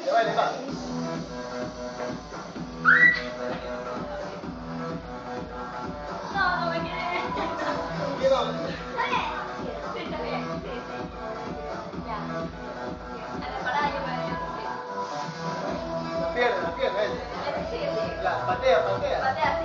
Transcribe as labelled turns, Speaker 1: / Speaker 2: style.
Speaker 1: Le va, le va.
Speaker 2: No, no me quedé.
Speaker 1: Quiero.
Speaker 2: ¿Está bien? Sí, está bien. Sí, sí. Ya. A la parada yo me voy a decir.
Speaker 1: La pierna, él.
Speaker 2: Sí, sí.
Speaker 1: Ya, patea, patea.
Speaker 2: Patea.